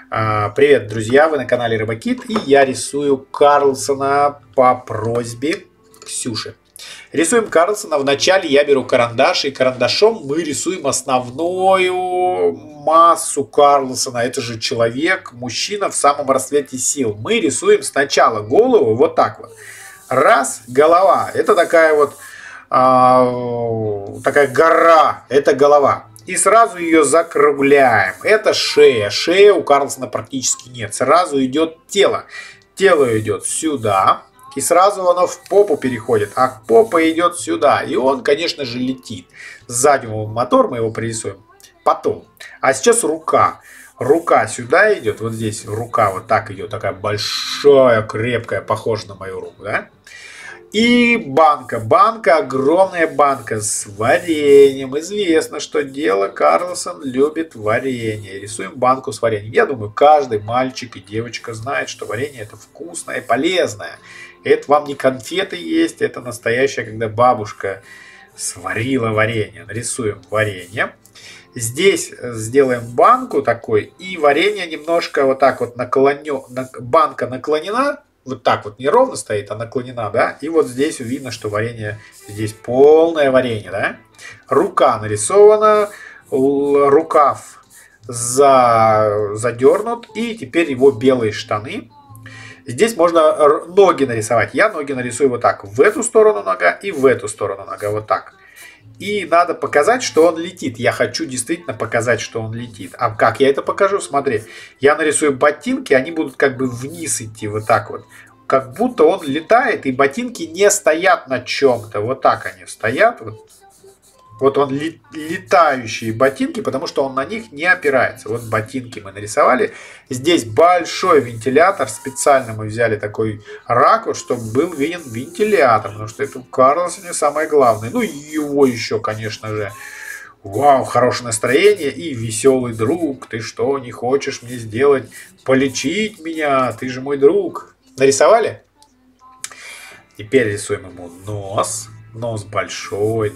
Привет, друзья! Вы на канале Рыбакит, и я рисую Карлсона по просьбе Ксюши. Рисуем Карлсона. Вначале я беру карандаш, и карандашом мы рисуем основную массу Карлсона. Это же человек, мужчина в самом расцвете сил. Мы рисуем сначала голову, вот так вот. Раз, голова. Это такая вот такая гора. Это голова. И сразу ее закругляем. Это шея. Шея у Карлсона практически нет. Сразу идет тело. Тело идет сюда. И сразу оно в попу переходит. А попа идет сюда. И он, конечно же, летит. Сзади мотор, мы его пририсуем потом. А сейчас рука. Рука сюда идет. Вот здесь рука вот так идет. Такая большая, крепкая, похожа на мою руку. Да? И банка. Банка, огромная банка с вареньем. Известно, что дело Карлсон любит варенье. Рисуем банку с вареньем. Я думаю, каждый мальчик и девочка знает, что варенье это вкусное и полезное. Это вам не конфеты есть, это настоящее, когда бабушка сварила варенье. Нарисуем варенье. Здесь сделаем банку такой, и варенье немножко вот так вот наклоню. Банка наклонена. Вот так вот не ровно стоит, а наклонена, да? И вот здесь видно, что варенье, здесь полное варенье, да? Рука нарисована, рукав задернут, и теперь его белые штаны. Здесь можно ноги нарисовать. Я ноги нарисую вот так. В эту сторону нога и в эту сторону нога. Вот так. И надо показать, что он летит. Я хочу действительно показать, что он летит. А как я это покажу? Смотри. Я нарисую ботинки, они будут как бы вниз идти. Вот так вот. Как будто он летает, и ботинки не стоят на чем-то. Вот так они стоят. Вот он летающие ботинки, потому что он на них не опирается. Вот ботинки мы нарисовали. Здесь большой вентилятор. Специально мы взяли такой ракурс, чтобы был виден вентилятор. Потому что это у Карлсона самое главное. Ну и его еще, конечно же. Вау, хорошее настроение и веселый друг. Ты что, не хочешь мне сделать? Полечить меня? Ты же мой друг. Нарисовали? Теперь рисуем ему нос. Нос, большой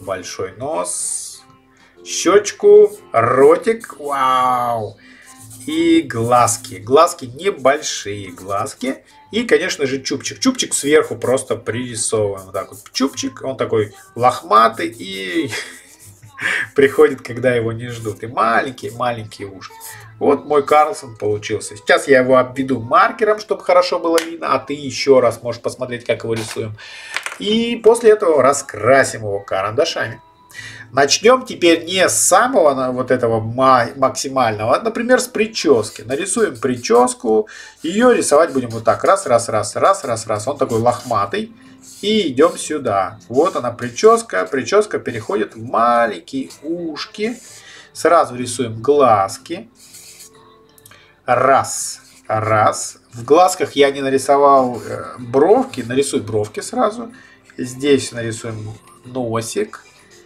нос, щечку, ротик, вау, и глазки. Глазки небольшие глазки. И, конечно же, чубчик. Чубчик сверху просто пририсовываем. Вот так вот чубчик, он такой лохматый и приходит, когда его не ждут. И маленькие ушки. Вот мой Карлсон получился. Сейчас я его обведу маркером, чтобы хорошо было видно. А ты еще раз можешь посмотреть, как его рисуем. И после этого раскрасим его карандашами. Начнем теперь не с самого вот этого максимального, а, например, с прически. Нарисуем прическу. Ее рисовать будем вот так. Раз. Он такой лохматый. И идем сюда. Вот она прическа. Прическа переходит в маленькие ушки. Сразу рисуем глазки. Раз. В глазках я не нарисовал бровки. Нарисуй бровки сразу. Здесь нарисуем носик.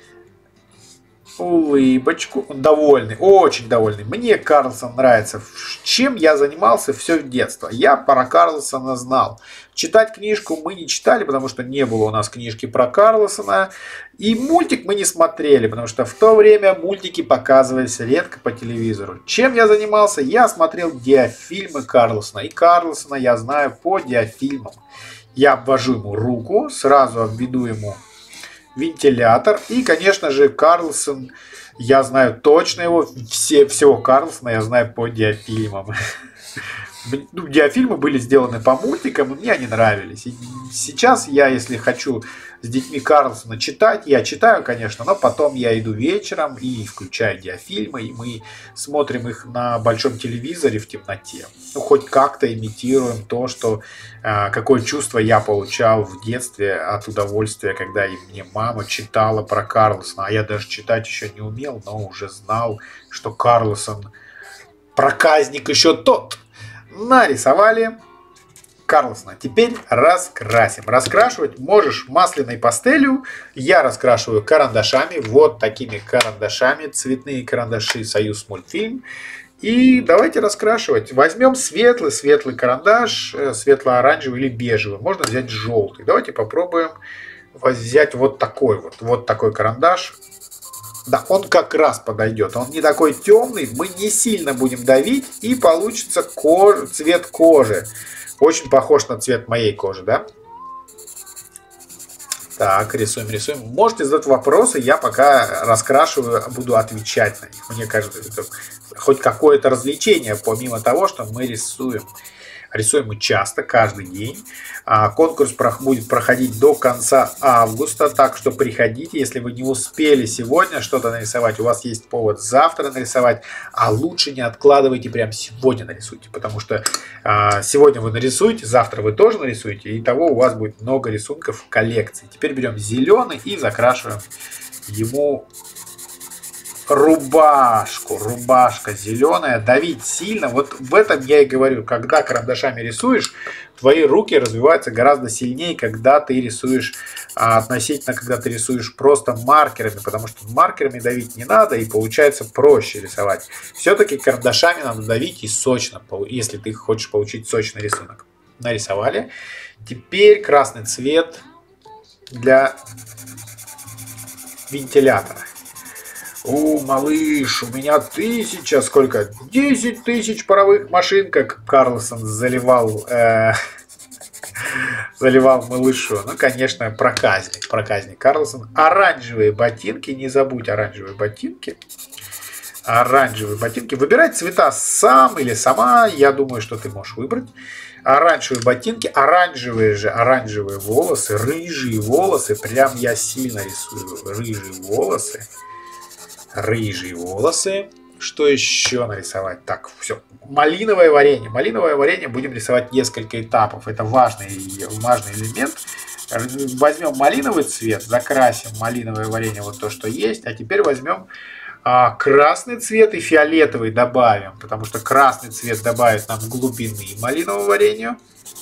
Улыбочку. Он довольный, очень довольный. Мне Карлсон нравится. Чем я занимался все детство. Я про Карлсона знал. Читать книжку мы не читали, потому что не было у нас книжки про Карлсона. И мультик мы не смотрели, потому что в то время мультики показывались редко по телевизору. Чем я занимался? Я смотрел диафильмы Карлсона. И Карлсона я знаю по диафильмам. Я обвожу ему руку, сразу обведу ему вентилятор. И, конечно же, Карлсон, я знаю точно его, всего Карлсона я знаю по диафильмам. Диафильмы были сделаны по мультикам, и мне они нравились. И сейчас я, если хочу с детьми Карлсона читать, я читаю, конечно, но потом я иду вечером и включаю диафильмы, и мы смотрим их на большом телевизоре в темноте. Ну, хоть как-то имитируем то, что какое чувство я получал в детстве от удовольствия, когда мне мама читала про Карлсона. А я даже читать еще не умел, но уже знал, что Карлсон проказник еще тот. Нарисовали Карлсона. Теперь раскрасим. Раскрашивать можешь масляной пастелью. Я раскрашиваю карандашами. Вот такими карандашами. Цветные карандаши Союз Мультфильм. И давайте раскрашивать. Возьмем светлый карандаш. Светло-оранжевый или бежевый. Можно взять желтый. Давайте попробуем взять вот такой карандаш. Да, он как раз подойдет. Он не такой темный, мы не сильно будем давить, и получится цвет кожи. Очень похож на цвет моей кожи, да? Так, рисуем, рисуем. Можете задать вопросы, я пока раскрашиваю, буду отвечать на них. Мне кажется, это хоть какое-то развлечение, помимо того, что мы рисуем. Рисуем мы часто, каждый день. Конкурс будет проходить до конца августа, так что приходите, если вы не успели сегодня что-то нарисовать, у вас есть повод завтра нарисовать, а лучше не откладывайте, прям сегодня нарисуйте, потому что сегодня вы нарисуете, завтра вы тоже нарисуете, и того у вас будет много рисунков в коллекции. Теперь берем зеленый и закрашиваем ему рубашку. Рубашка зеленая. Давить сильно. Вот в этом я и говорю. Когда карандашами рисуешь, твои руки развиваются гораздо сильнее, когда ты рисуешь относительно, когда ты рисуешь просто маркерами, потому что маркерами давить не надо и получается проще рисовать. Все-таки карандашами надо давить и сочно, если ты хочешь получить сочный рисунок. Нарисовали. Теперь красный цвет для вентилятора. Малыш, у меня 10 тысяч паровых машин, как Карлсон заливал малышу. Ну, конечно, проказник Карлсон. Оранжевые ботинки, не забудь оранжевые ботинки. Оранжевые ботинки. Выбирай цвета сам или сама, я думаю, что ты можешь выбрать. Оранжевые ботинки, оранжевые волосы, рыжие волосы. Прям я сильно рисую рыжие волосы. Рыжие волосы. Что еще нарисовать? Так, все. Малиновое варенье. Малиновое варенье будем рисовать несколько этапов. Это важный элемент. Возьмем малиновый цвет, закрасим малиновое варенье, вот то, что есть. А теперь возьмем красный цвет и фиолетовый добавим. Потому что красный цвет добавит нам глубины малинового варенью.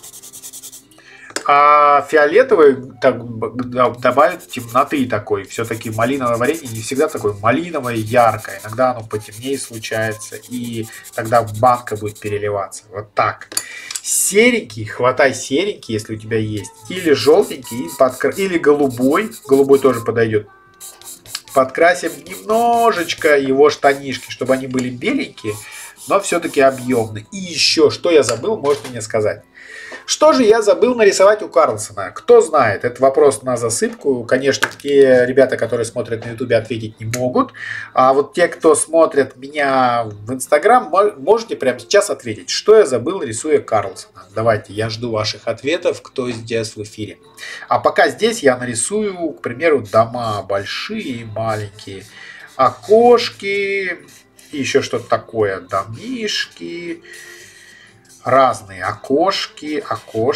А фиолетовый добавит темноты такой. Все-таки малиновое варенье не всегда такое малиновое яркое. Иногда оно потемнее случается. И тогда банка будет переливаться. Вот так. Серенький, хватай серенький, если у тебя есть. Или желтенький, или голубой. Голубой тоже подойдет. Подкрасим немножечко его штанишки, чтобы они были беленькие, но все-таки объемные. И еще, что я забыл, можете мне сказать. Что же я забыл нарисовать у Карлсона? Кто знает? Это вопрос на засыпку. Конечно, те ребята, которые смотрят на ютубе, ответить не могут. А вот те, кто смотрят меня в инстаграм, можете прямо сейчас ответить. Что я забыл, рисуя Карлсона? Давайте, я жду ваших ответов, кто здесь в эфире. А пока здесь я нарисую, к примеру, дома большие и маленькие. Окошки и еще что-то такое. Домишки. Разные окошки.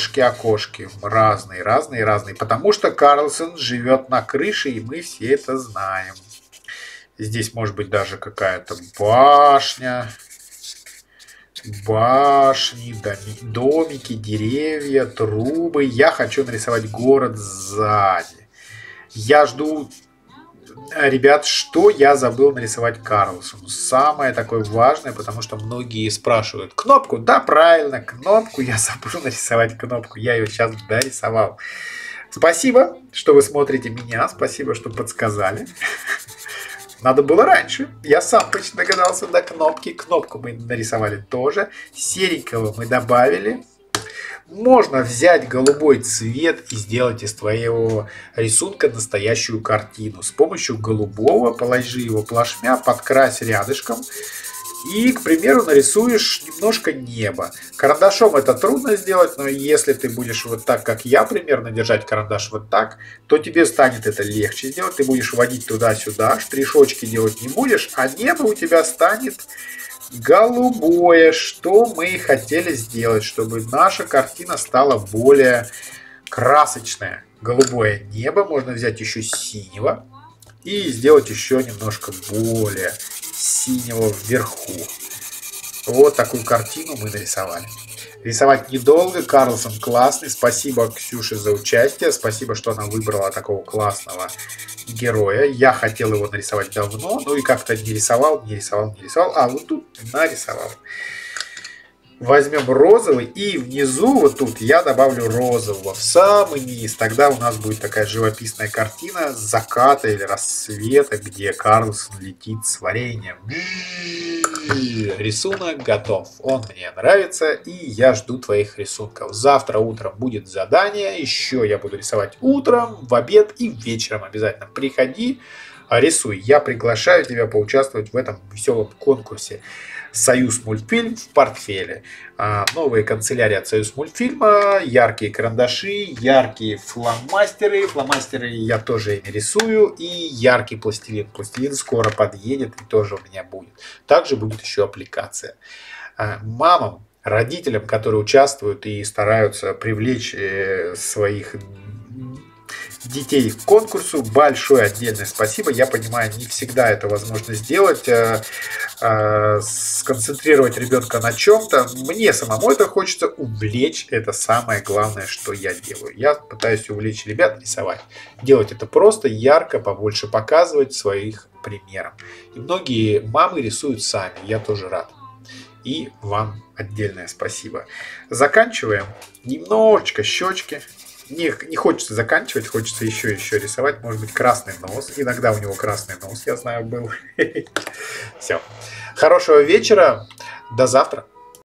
Разные. Потому что Карлсон живет на крыше, и мы все это знаем. Здесь может быть даже какая-то башня. Башни, домики, деревья, трубы. Я хочу нарисовать город сзади. Я жду... Ребят, что я забыл нарисовать Карлсону? Самое такое важное, потому что многие спрашивают. Кнопку? Да, правильно, кнопку. Я забыл нарисовать кнопку. Я ее сейчас дорисовал. Спасибо, что вы смотрите меня. Спасибо, что подсказали. Надо было раньше. Я сам почти догадался до кнопки. Кнопку мы нарисовали тоже. Серенького мы добавили. Можно взять голубой цвет и сделать из твоего рисунка настоящую картину. С помощью голубого положи его плашмя, подкрась рядышком и, к примеру, нарисуешь немножко неба. Карандашом это трудно сделать, но если ты будешь вот так, как я примерно, держать карандаш вот так, то тебе станет это легче сделать. Ты будешь водить туда-сюда, штришочки делать не будешь, а небо у тебя станет... голубое, что мы хотели сделать, чтобы наша картина стала более красочная. Голубое небо, можно взять еще синего и сделать еще немножко более синего вверху. Вот такую картину мы нарисовали. Рисовать недолго, Карлсон классный. Спасибо Ксюше за участие, спасибо, что она выбрала такого классного героя. Я хотел его нарисовать давно, ну и как-то не рисовал, а вот тут нарисовал. Возьмем розовый и внизу вот тут я добавлю розового в самый низ. Тогда у нас будет такая живописная картина заката или рассвета, где Карлсон летит с вареньем. Рисунок готов. Он мне нравится, и я жду твоих рисунков. Завтра утром будет задание. Еще я буду рисовать утром, в обед и вечером. Обязательно приходи, рисуй. Я приглашаю тебя поучаствовать в этом веселом конкурсе. Союз мультфильм в портфеле. Новые канцелярии от Союз мультфильма, яркие карандаши, яркие фломастеры. Фломастеры я тоже ими рисую. И яркий пластилин. Пластилин скоро подъедет и тоже у меня будет. Также будет еще аппликация. Мамам, родителям, которые участвуют и стараются привлечь своих детей к конкурсу, большое отдельное спасибо. Я понимаю, не всегда это возможно сделать, сконцентрировать ребенка на чем-то. Мне самому это хочется увлечь. Это самое главное, что я делаю. Я пытаюсь увлечь ребят рисовать. Делать это просто, ярко, побольше показывать своих примеров. И многие мамы рисуют сами. Я тоже рад. И вам отдельное спасибо. Заканчиваем. Немножечко щечки. Не хочется заканчивать, хочется еще рисовать. Может быть, красный нос. Иногда у него красный нос, я знаю, был. Все. Хорошего вечера. До завтра.